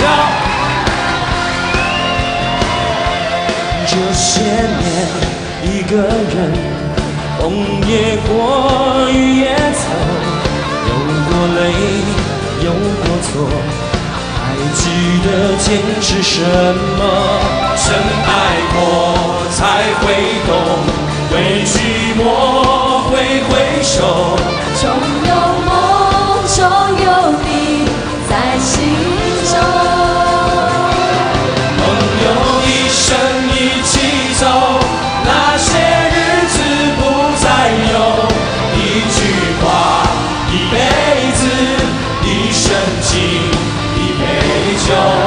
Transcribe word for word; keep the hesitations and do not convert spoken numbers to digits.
这些年，一个人，风也过，雨也走，有过泪，有过错，还记得坚持什么？真爱过才会懂，为寂寞挥挥手。 总有梦，总有你在心中。 朋友一生一起走，那些日子不再有。一句话，一辈子，一生情，一杯酒。